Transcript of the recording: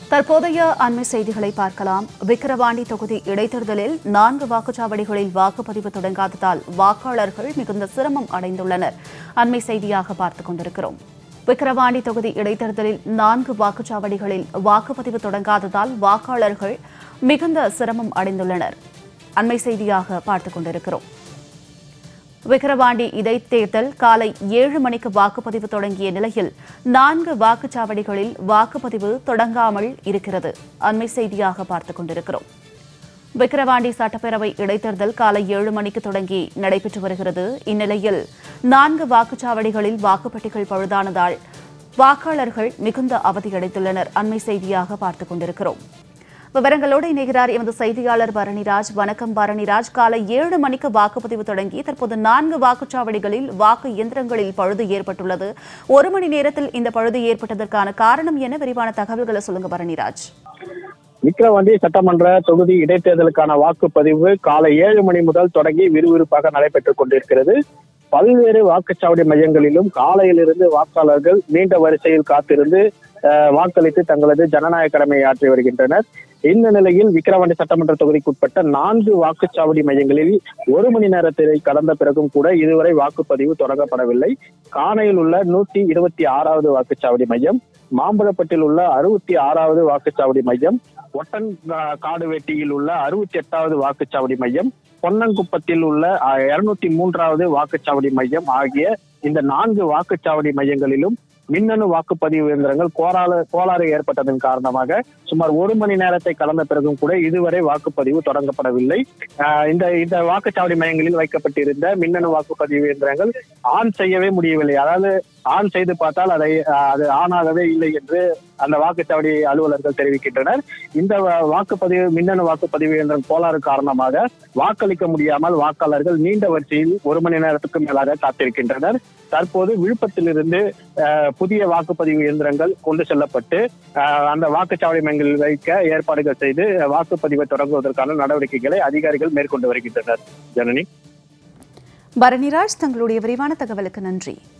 தற்போதைய அண்மை செய்திகளை பார்க்கலாம். விக்கிரவாண்டி தொகுதி இடைத்தேர்தலில் 4 வாக்குச்சாவடிகளில் வாக்குப்பதிவு தொடங்காததால் வாக்காளர்கள் மிகுந்த சிரமம் அடைந்துள்ளனர். அண்மை செய்தியாக பார்த்துக் கொண்டிருக்கிறோம். விக்கிரவாண்டி தொகுதி இடைத்தேர்தலில் 4 வாக்குச்சாவடிகளில் வாக்குப்பதிவு தொடங்காததால் வாக்காளர்கள் மிகுந்த சிரமம் அடைந்துள்ளனர். அண்மை செய்தியாக பார்த்துக் கொண்டிருக்கிறோம். விக்கிரவாண்டி இடைத்தேர்தல் காலை 7 மணிக்கு வாக்குப்பதிவு தொடங்கிய நிலையில் 4 வாக்குச்சாவடிகளில் வாக்குப்பதிவு தொடங்காமல் இருக்கிறது. அண்மை செய்தியாக பார்த்துக் கொண்டிருக்கிறோம். விக்கிரவாண்டி சட்டப்பேரவை இடைத்தேர்தல் காலை 7 மணிக்கு தொடங்கி நடைபெற்று வருகிறது. இந்நிலையில் 4 வாக்குச்சாவடிகளில் வாக்குப்பெட்டிகள் பழுதானதால் வாக்காளர்கள் மிகுந்த அவதியடைந்துள்ளனர். அண்மை செய்தியாக பார்த்துக் கொண்டிருக்கிறோம். விவரங்களோடு இணைகிறார் எமது செய்தியாளர் பரணிராஜ். வணக்கம் பரணிராஜ். காலை 7 மணிக்கு வாக்குப்பதிவு தொடங்கி தற்போது 4 வாக்குச்சாவடிகளில் வாக்கு இயந்திரங்களில் பழுது ஏற்பட்டுள்ளது. 1 மணி நேரத்தில் இந்த பழுது ஏற்பட்டதற்கான காரணம் என்ன? விரிவான தகவல்களை சொல்லுங்க பரணிராஜ். விக்கிரவாண்டி சட்டமன்ற தொகுதி இடைத்தேர்தலுக்கான வாக்குப்பதிவு காலை 7 மணி முதல் தொடங்கி விறுவிறுப்பாக நடைபெற்றுக் கொண்டிருக்கிறது. பல்வேறு வாக்குச்சாவடி மையங்களிலும் காலையிலிருந்து வாக்காளர்கள் நீண்ட வரிசையில் காத்திருந்து வாக்களித்து தங்களது ஜனநாயக கடமையை ஆற்றி வருகின்றனர். இந்த நிலையில் விக்கிரவாண்டி சட்டமன்ற தொகுதிக்குட்பட்ட 4 வாக்குச்சாவடி மையங்களில் 1 மணி நேரத்தை கடந்த பிறகும் கூட இதுவரை வாக்குப்பதிவு தொடங்கப்படவில்லை. காணையில் உள்ள 126வது வாக்குச்சாவடி மையம், மாம்பழப்பட்டில் உள்ள 66வது வாக்குச்சாவடி மையம், ஒட்டன் காடுவெட்டியில் உள்ள 68வது வாக்குச்சாவடி மையம், பொன்னங்குப்பத்தில் உள்ள 203வது வாக்குச்சாவடி மையம் ஆகிய இந்த 4 வாக்குச்சாவடி மையங்களிலும் மின்னணு வாக்குப்பதிவு இயந்திரங்கள் கோளாறு ஏற்பட்டதன் காரணமாக சுமார் 1 மணி நேரத்தை கடந்த பிறகும் கூட இதுவரை வாக்குப்பதிவு தொடங்கப்படவில்லை. இந்த வாக்குச்சாவடி மையங்களில் வைக்கப்பட்டிருந்த மின்னணு வாக்குப்பதிவு இயந்திரங்கள் ஆன் செய்யவே முடியவில்லை. அதாவது ஆன் செய்து பார்த்தால் அது ஆனாகவே இல்லை என்று அந்த வாக்குச்சாவடி அலுவலர்கள் தெரிவிக்கின்றனர். இந்த மின்னணு வாக்குப்பதிவு இயந்திரம் கோளாறு காரணமாக வாக்களிக்க முடியாமல் வாக்காளர்கள் நீண்ட வரிசையில் 1 மணி நேரத்துக்கு மேலாக காத்திருக்கின்றனர். தற்போது விழுப்புரத்திலிருந்து புதிய வாக்குப்பதிவு இயந்திரங்கள் கொண்டு செல்லப்பட்டு அந்த வாக்குச்சாவடி மையங்களில் வைக்க ஏற்பாடுகள் செய்து வாக்குப்பதிவை தொடங்குவதற்கான நடவடிக்கைகளை அதிகாரிகள் மேற்கொண்டு வருகின்றனர். ஜனனி, பரணிராஜ், தங்களுடைய விரிவான தகவலுக்கு நன்றி.